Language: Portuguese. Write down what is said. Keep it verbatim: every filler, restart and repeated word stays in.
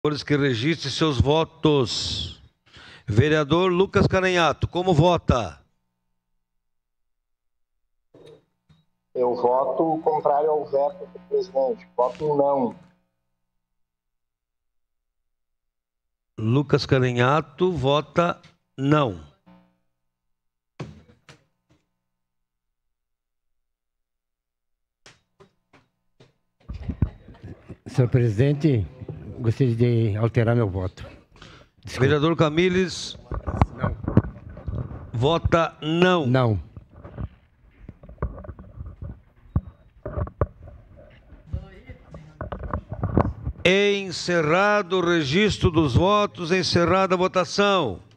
Que registre seus votos. Vereador Lucas Caranhato, como vota? Eu voto contrário ao veto do presidente. Voto não. Lucas Caranhato vota não. Senhor presidente, gostaria de alterar meu voto. Desculpa. Vereador Camilles. Não. Vota não. Não. Encerrado o registro dos votos, encerrada a votação.